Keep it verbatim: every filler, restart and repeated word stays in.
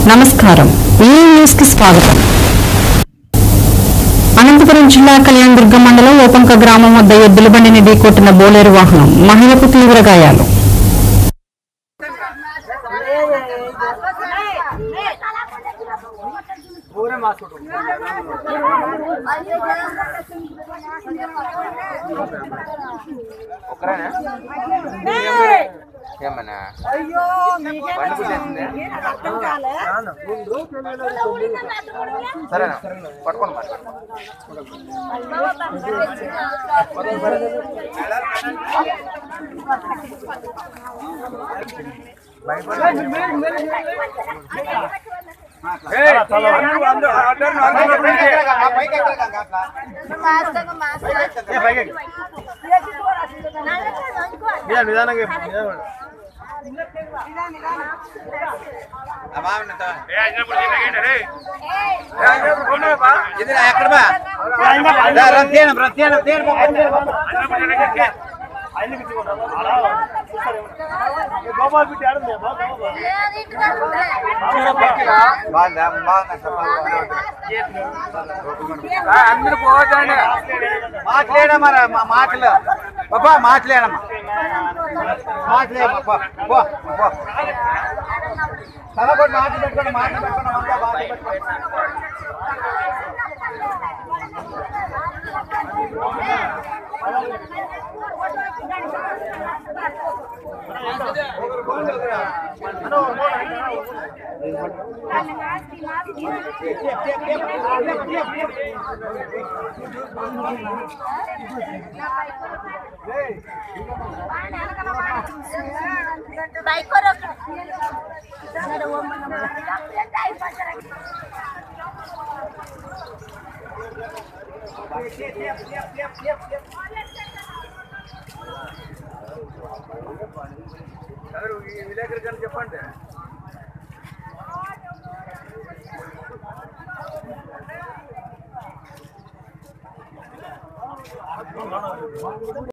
నమస్కారం ఈ న్యూస్ కి స్వాగతం। అనంతపురం జిల్లా కళ్యాణదుర్గం మండలం ఓపంక గ్రామం వద్ద ఎద్దుల బండిని ఢీకొట్టిన బోలేరు వాహనం, మహిళకు తీవ్ర గాయాలు। సరేనా పట్టుకోండి అందరు పోవచ్చండి మాట్లాడా మరి మాటలు బాబా మాట్లాడమ్మా మాట్లాడమ్మా తలకొట్టి మాటలు పెట్టుకోండి మాటలు పెట్టుకోండి అంతా మాటలు పెట్టుకోండి విలేకరు చెప్పండి।